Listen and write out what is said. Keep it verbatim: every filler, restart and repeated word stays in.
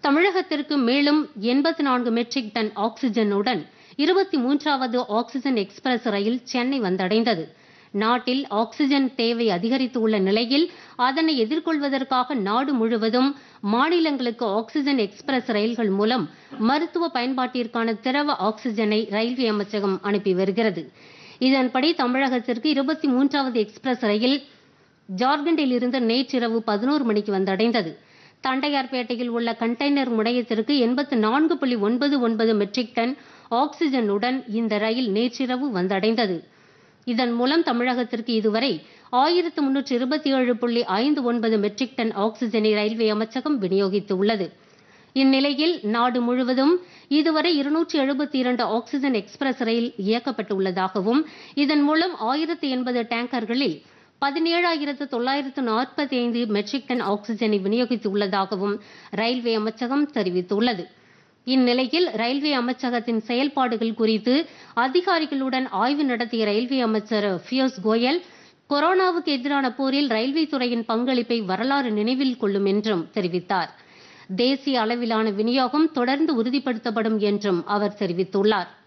தமிழகத்திற்கு மேலும் எண்பத்தி நான்கு மெட்ரிக் டன் ஆக்ஸிஜனுடன் இருபத்தி மூன்றாவது ஆக்ஸிஜன் எக்ஸ்பிரஸ் ரயில் சென்னை வந்தடைந்தது. நாட்டில் ஆக்ஸிஜன் தேவை அதிகரித்துள்ள நிலையில் அதனை எதிர்கொள்வதற்காக நாடு முழுவதும் மாநிலங்களுக்கு ஆக்ஸிஜன் எக்ஸ்பிரஸ் ரயில்கள் மூலம் மருத்துவ பயன்பாட்டிற்கான திரவ ஆக்ஸிஜனை ரயில்வே அமைச்சகம் அனுப்பி வருகிறது. இதன்படி தமிழகத்திற்கு இருபத்தி மூன்றாவது எக்ஸ்பிரஸ் ரயில் ஜார்க்கண்டில் இருந்து நேற்றிரவு பதினோரு மணிக்கு வந்தடைந்தது. தண்டையார்பேட்டையில் உள்ள கண்டெய்னர் முனையத்திற்கு எண்பத்தி நான்கு புள்ளி ஒன்பது ஒன்பது மெட்ரிக் டன் ஆக்ஸிஜனுடன் இந்த ரயில் நேற்றிரவு வந்தடைந்தது. இதன் மூலம் தமிழகத்திற்கு இதுவரை ஆயிரத்து முன்னூற்று இருபத்தி ஏழு புள்ளி ஐந்து ஒன்பது மெட்ரிக் டன் ஆக்ஸிஜனை ரயில்வே அமைச்சகம் விநியோகித்துள்ளது. இந்நிலையில் நாடு முழுவதும் இதுவரை இருநூற்று எழுபத்தி இரண்டு ஆக்ஸிஜன் எக்ஸ்பிரஸ் ரயில் இயக்கப்பட்டுள்ளதாகவும் இதன் மூலம் ஆயிரத்து எண்பது டேங்கர்களில் பதினேழாயிரத்து தொள்ளாயிரத்து நாற்பத்தி ஐந்து மெட்ரிக் டன் ஆக்ஸிஜனை விநியோகித்துள்ளதாகவும் ரயில்வே அமைச்சகம் தெரிவித்துள்ளது. இந்நிலையில் ரயில்வே அமைச்சகத்தின் செயல்பாடுகள் குறித்து அதிகாரிகளுடன் ஆய்வு நடத்திய ரயில்வே அமைச்சர் பியூஷ் கோயல், கொரோனாவுக்கு எதிரான போரில் ரயில்வே துறையின் பங்களிப்பை வரலாறு நினைவில் கொள்ளும் என்றும் தெரிவித்தார். தேசிய அளவிலான விநியோகம் தொடர்ந்து உறுதிப்படுத்தப்படும் என்றும் அவர் தெரிவித்துள்ளார்.